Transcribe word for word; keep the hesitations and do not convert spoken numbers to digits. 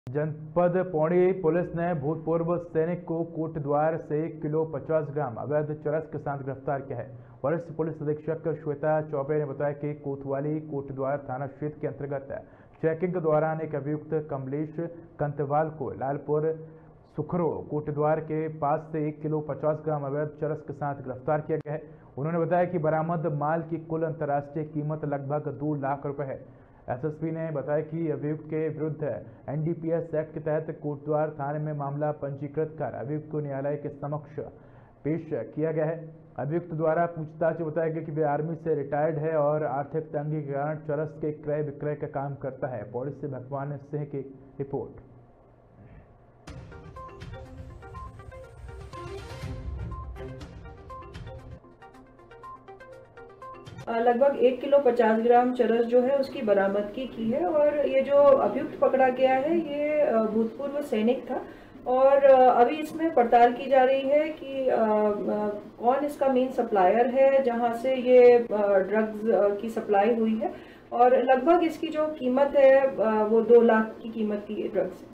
जनपद पौड़ी पुलिस ने भूतपूर्व सैनिक को कोटद्वार से एक किलो पचास ग्राम अवैध चरस के साथ गिरफ्तार किया है। वरिष्ठ पुलिस अधीक्षक श्वेता चौबे ने बताया कि कोतवाली कोटद्वार थाना क्षेत्र के अंतर्गत चेकिंग के दौरान एक अभियुक्त कमलेश कंतवाल को लालपुर सुखरो कोटद्वार के पास से एक किलो पचास ग्राम अवैध चरस के साथ गिरफ्तार किया गया है। उन्होंने बताया कि बरामद माल की कुल अंतर्राष्ट्रीय कीमत लगभग दो लाख रुपए है। एसएसपी ने बताया कि अभियुक्त के विरुद्ध एनडीपीएस एक्ट के तहत कोटद्वार थाने में मामला पंजीकृत कर अभियुक्त को न्यायालय के समक्ष पेश किया गया है। अभियुक्त द्वारा पूछताछ बताया गया कि वे आर्मी से रिटायर्ड है और आर्थिक तंगी के कारण चरस के क्रय विक्रय का काम करता है। पौड़ी से भगवान सिंह की रिपोर्ट। लगभग एक किलो पचास ग्राम चरस जो है उसकी बरामदगी की है और ये जो अभियुक्त पकड़ा गया है ये भूतपूर्व सैनिक था और अभी इसमें पड़ताल की जा रही है कि कौन इसका मेन सप्लायर है जहां से ये ड्रग्स की सप्लाई हुई है और लगभग इसकी जो कीमत है वो दो लाख की कीमत की ड्रग्स है।